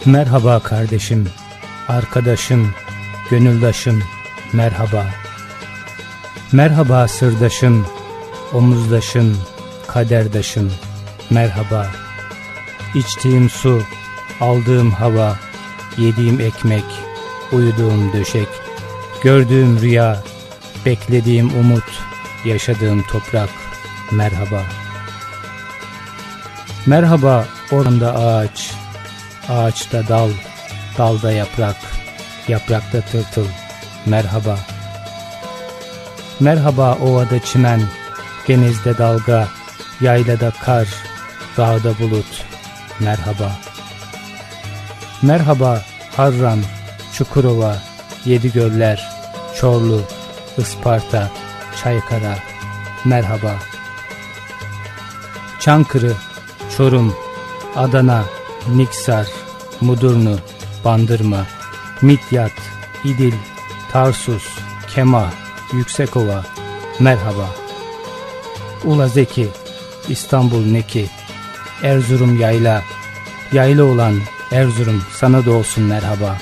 Merhaba kardeşim, arkadaşım, gönüldaşım, merhaba. Merhaba sırdaşım, omuzdaşım, kaderdaşım, merhaba. İçtiğim su, aldığım hava, yediğim ekmek, uyuduğum döşek, gördüğüm rüya, beklediğim umut, yaşadığım toprak, merhaba. Merhaba ormanda ağaç, ağaçta dal, dalda yaprak, yaprakta tırtıl, merhaba. Merhaba ovada çimen, denizde dalga, yaylada kar, dağda bulut, merhaba. Merhaba Harran, Çukurova, Yedigöller, Çorlu, Isparta, Çaykara, merhaba. Çankırı, Çorum, Adana, Niksar, Mudurnu, Bandırma, Midyat, İdil, Tarsus, Kemah, Yüksekova, merhaba. Ulazeki, İstanbul Neki, Erzurum Yayla, yayla olan Erzurum sana da olsun merhaba.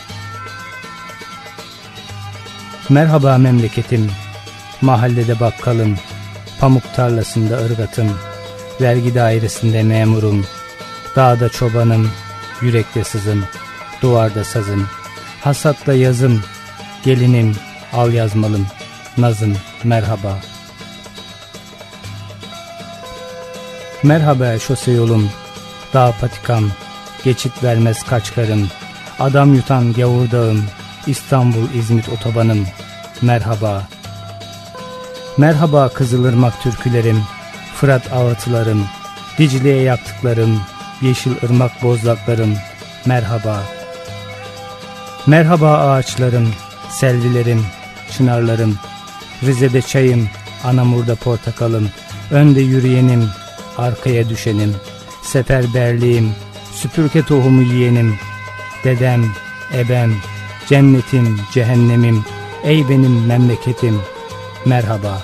Merhaba memleketim, mahallede bakkalım, pamuk tarlasında ırgatım, vergi dairesinde memurum, dağda çobanım, yürekte sızım, duvarda sazım, hasatla yazım, gelinim, al yazmalım, nazım, merhaba. Merhaba şose yolum, dağ patikam, geçit vermez kaçkarım, adam yutan gavurdağım, İstanbul İzmit otobanım, merhaba. Merhaba Kızılırmak türkülerim, Fırat ağıtılarım, Dicle'ye yaktıklarım, yeşil ırmak bozlaklarım, merhaba. Merhaba ağaçlarım, selvilerim, çınarlarım, Rize'de çayım, Anamur'da portakalım, önde yürüyenim, arkaya düşenim, seferberliğim, süpürge tohumu yiyenim, dedem, ebem, cennetim, cehennemim, ey benim memleketim, merhaba.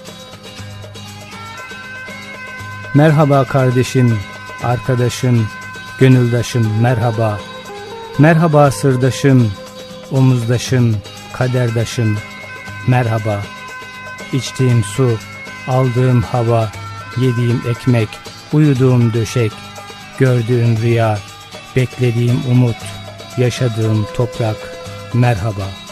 Merhaba kardeşim, arkadaşım, gönüldaşım, merhaba. Merhaba sırdaşım, omuzdaşım, kaderdaşım, merhaba. İçtiğim su, aldığım hava, yediğim ekmek, uyuduğum döşek, gördüğüm rüya, beklediğim umut, yaşadığım toprak, merhaba.